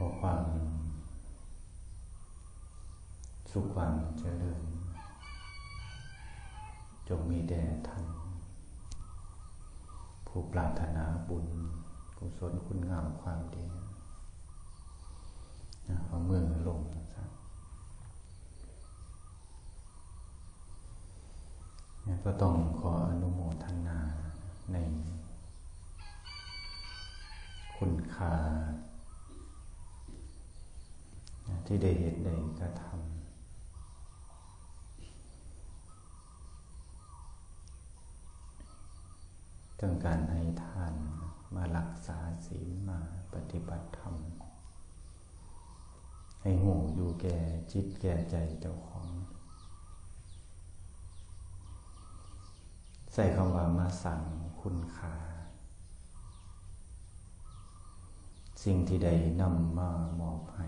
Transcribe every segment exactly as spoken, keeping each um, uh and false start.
อความสุขความเจริญจงมีแด่ท่านผู้ปรารถนาบุญกุศลคุณงามความดีเอามือลงก็ต้องขออนุโมทนาในคุณค่าที่ได้เหตุได้กระทำเรื่องการให้ทานมารักษาศีลมาปฏิบัติธรรมให้หูอยู่แก่จิตแก่ใจเจ้าของใส่คำว่ามาสั่งคุณค่าสิ่งที่ได้นำมามอบให้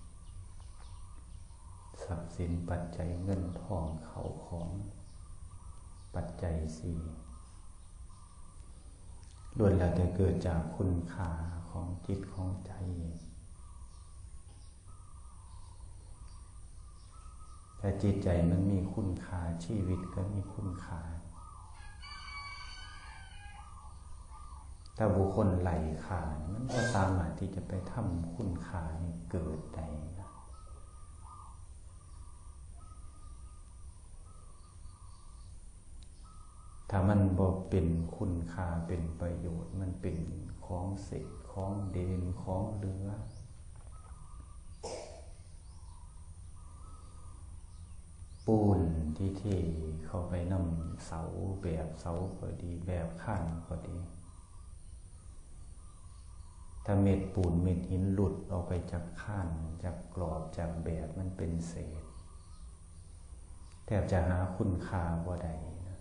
ทรัพย์สินปัจจัยเงินทองเขาของปัจจัยสี่ล้วนแล้วแต่เกิดจากคุณค่าของจิตของใจแต่จิตใจมันมีคุณค่าชีวิตก็มีคุณค่าถ้าบุคคลไหลขาดมันก็สามารถที่จะไปทำคุณค่าให้เกิดได้นะถ้ามันบ่เป็นคุณค่าเป็นประโยชน์มันเป็นของเศษของเด่นของเหลือปูนที่เทเข้าไปนำเสาแบบเสาก็ดีแบบข้างก็ดีถ้าเม็ดปูนเม็ดหินหลุดออกไปจากข้างจากกรอบจากแบบมันเป็นเศษแทบจะหาคุณค่าบ่ได้นะ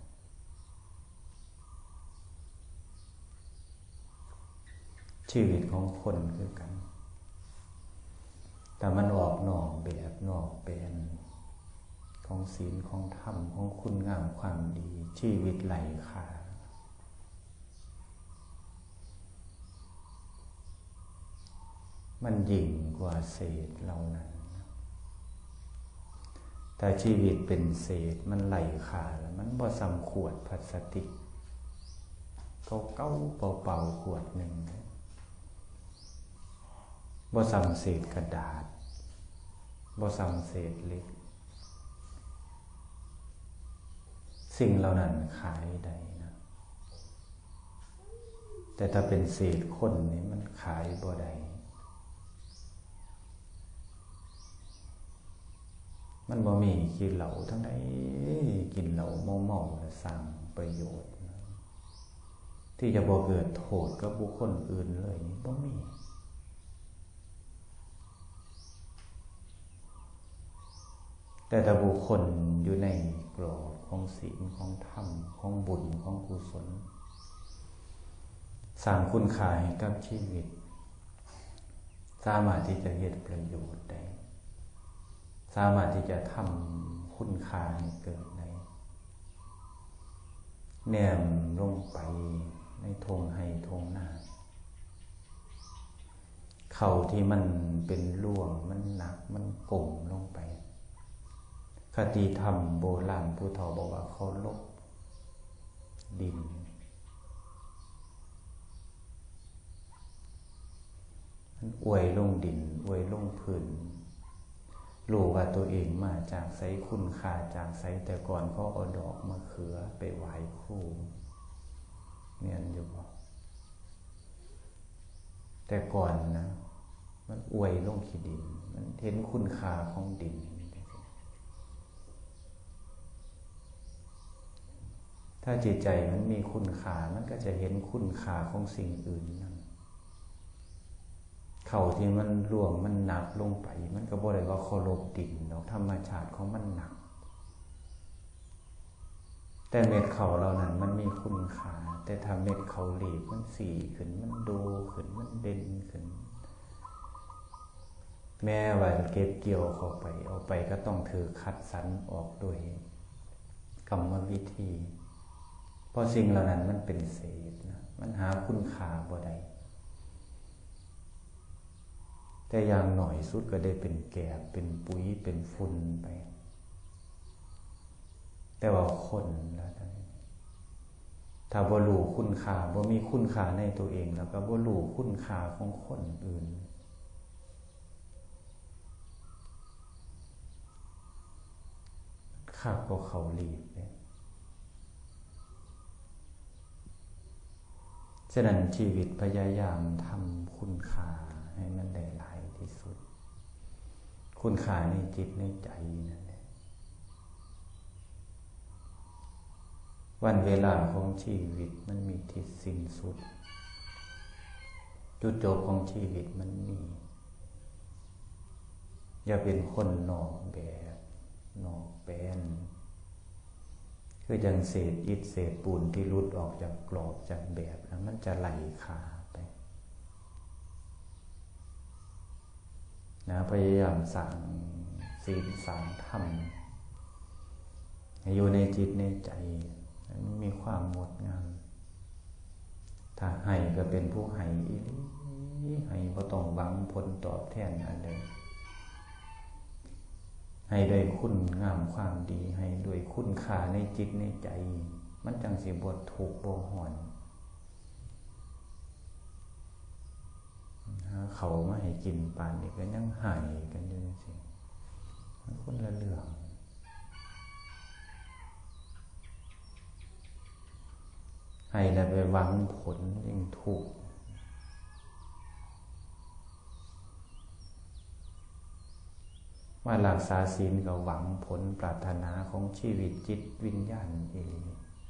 ชีวิตของคนคือกันแต่มันออกนอกแบบนอกเป็นของศีลของธรรมของคุณงามความดีชีวิตไหลค่ามันยิ่งกว่าเศษเหล่านั้นแต่ชีวิตเป็นเศษมันไหลค่าแล้วมันบ่ซ้ำขวดพลาสติกเก่าๆเป่าๆขวดหนึ่งบ่ซ้ำเศษกระดาษบ่ซ้ำเศษเหล็กสิ่งเหล่านั้นขายได้นะแต่ถ้าเป็นเศษคนนี่มันขายบ่ได้มันบ่มีกินเหล้าทั้งใดกินเหล้าเมาๆแล้วสร้างประโยชน์ที่จะบ่เกิดโทษกับบุคคลอื่นเลยนี่บ่มีแต่ถ้าบุคคลอยู่ในกรอบของศีลของธรรมของบุญของกุศลสร้างคุณค่าให้กับชีวิตสามารถที่จะเฮ็ดประโยชน์ได้สามารถที่จะทำคุณค่าให้เกิดได้แนมลงไปในทงไห้ทงนาเขาที่มันเป็นร่วงมันหนักมันกลมลงไปคติธรรมโบราณผู้เฒ่าบอกว่าเขาลบดินมันอวยลงดินอวยลงพื้นรู้ว่าตัวเองมาจากไสคุณค่าจากไสแต่ก่อนเขาเอาดอกมะเขือไปไหว้ครูเนี่ยอยู่บ่แต่ก่อนนะมันอวยลงขี้ดินมันเห็นคุณค่าของดินถ้าจิตใจมันมีคุณค่ามันก็จะเห็นคุณค่าของสิ่งอื่นนั่นเขาที่มันร่วงมันหนักลงไปมันก็บ่ได้ว่าเคารพดินดอกธรรมชาติของมันหนักแต่เม็ดเขาเหล่านั้นมันมีคุณค่าแต่ถ้าเม็ดเขาหลีบมันสีขึ้นมันโดขึ้นมันเด่นขึ้นแม้ว่าเก็บเกี่ยวเข้าไปเอาไปก็ต้องถือคัดสรรออกโดยกรรมวิธีเพราะสิ่งเหล่านั้นมันเป็นเศษนะมันหาคุณค่าบ่ได้แต่อย่างหน่อยสุดก็ได้เป็นแกบเป็นปุ๋ยเป็นฝุ่นไปแต่ว่าคนแล้วถ้าบ่รู้คุณค่าบ่มีคุณค่าในตัวเองแล้วก็บ่รู้คุณค่าของคนอื่นข้าก็เขาลีบเลยฉะนั้นชีวิตพยายามทำคุณค่าให้มันได้หลายที่สุดคุณค่าในจิตในใจนั่นแหละวันเวลาของชีวิตมันมีที่สิ้นสุดจุดจบของชีวิตมันมีอย่าเป็นคนนอกแบบนอกแปนคือจังเศษอิฐเศษปูนที่หลุดออกจากกรอบจากแบบแล้วมันจะไหลขาไปนะพยายามสั่งศีลสั่งธรรมให้อยู่ในจิตในใจมันมีความงดงามถ้าให้ก็เป็นผู้ให้อีหลีให้บ่ต้องหวังผลตอบแทนอันใดให้ด้วยคุณงามความดีให้ด้วยคุณค่าในจิตในใจมันจังสิบ่ทุกข์บ่ร้อนเขามาให้กินปานนี้ก็ยังให้กันอยู่จังซี่มันคนละเรื่องให้แล้วไปหวังผลยิ่งทุกข์ว่ารักษาศีลก็หวังผลปรารถนาของชีวิตจิตวิญญาณเอง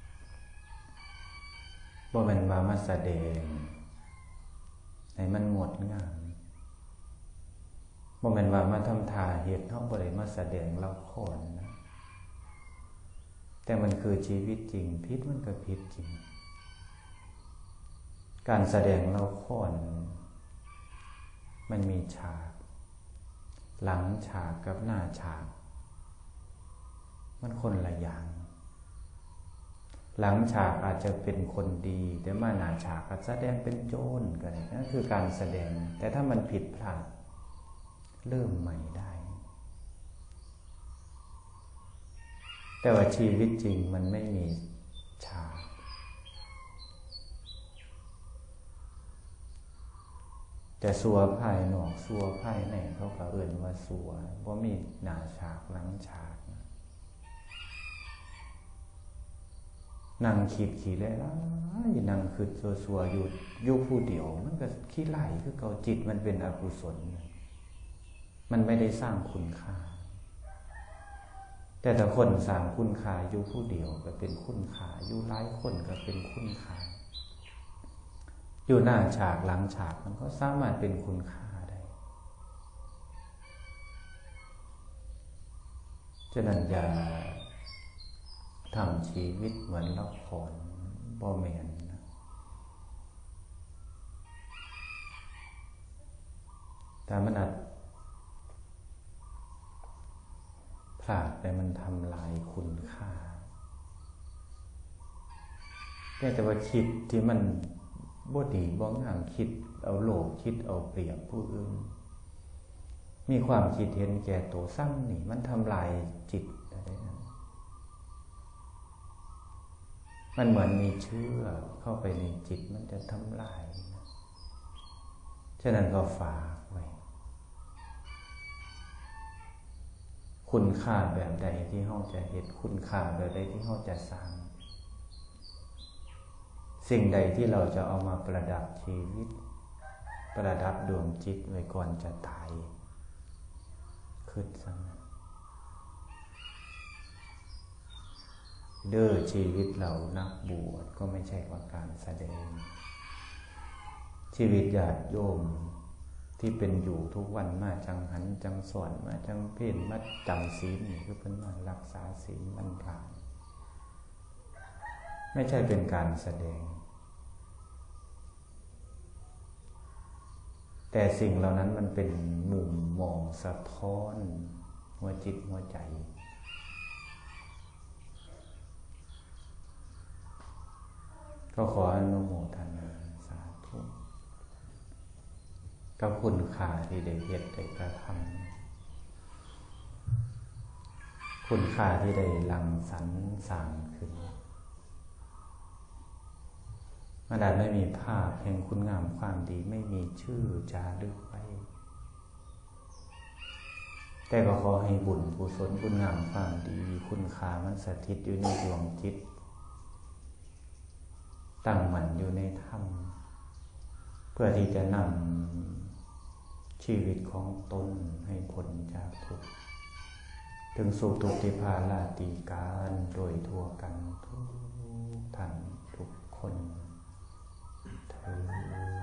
บ่แม่นว่ามาแสดงให้มันงดงามบ่แม่นว่ามาทำท่าเฮ็ดเฮาบ่ได้มาแสดงละครนะแต่มันคือชีวิตจริงผิดมันก็ผิดจริงการแสดงละครมันมีฉากหลังฉากกับหน้าฉากมันคนละอย่างหลังฉากอาจจะเป็นคนดีแต่มาหน้าฉากอาจแสดงเป็นโจรก็ได้นั่นคือการแสดงแต่ถ้ามันผิดพลาดเริ่มใหม่ได้แต่ว่าชีวิตจริงมันไม่มีฉากแต่สัวภายนอกสัวภายในเขาก็เอิ้นว่าสัวบ่มีหน้าฉากหลังฉากนั่งคิดขี้เลยล่ะนั่งคิดสัวๆอยู่อยู่ผู้เดียวมันก็ขี้ไหลคือเก่าจิตมันเป็นอกุศลมันไม่ได้สร้างคุณค่าแต่ถ้าคนสร้างคุณค่าอยู่ผู้เดียวก็เป็นคุณค่าอยู่หลายคนก็เป็นคุณค่าอยู่หน้าฉากหลังฉากมันก็สามารถเป็นคุณค่าได้ฉะนั้นอย่าทำชีวิตเหมือนละครบ่แม่นนะแต่มันอาจพลาดไปมันทำลายคุณค่าแต่ว่าคิดที่มันบ่ดีบ่งามคิดเอาโลภคิดเอาเปรียบผู้อื่นมีความคิดเห็นแก่ตัวซ้ำนี่มันทำลายจิตได้นะมันเหมือนมีเชื้อเข้าไปในจิตมันจะทำลายนะฉะนั้นก็ฝากไว้คุณค่าแบบใดที่เฮาจะเฮ็ดคุณค่าแบบใดที่เฮาจะสร้างสิ่งใดที่เราจะเอามาประดับชีวิตประดับดวงจิตไว้ก่อนจะตายคิดซะเด้อชีวิตเรานักบวชก็ไม่ใช่ว่าการแสดงชีวิตญาติโยมที่เป็นอยู่ทุกวันมาจังหันจังสอนมาจังเพ่นมาจำศีลนี่คือเพิ่นมารักษาศีลมันผ่านไม่ใช่เป็นการแสดงแต่สิ่งเหล่านั้นมันเป็นมุมมองสะท้อนหัวจิตหัวใจก็ขออนุโมทนาสาธุกับคุณค่าที่ได้เฮ็ดได้กระทำคุณค่าที่ได้รังสรรค์สร้างขึ้นมันอาจไม่มีภาพแห่งคุณงามความดีไม่มีชื่อจารึกไว้แต่ก็ขอให้บุญกุศลคุณงามความดีคุณค่ามันสถิตอยู่ในดวงจิตตั้งมั่นอยู่ในธรรมเพื่อที่จะนำชีวิตของตนให้พ้นจากทุกข์ถึงสู่ทุกติภาลาติการโดยทั่วกันทุกท่านทุกคนเถิด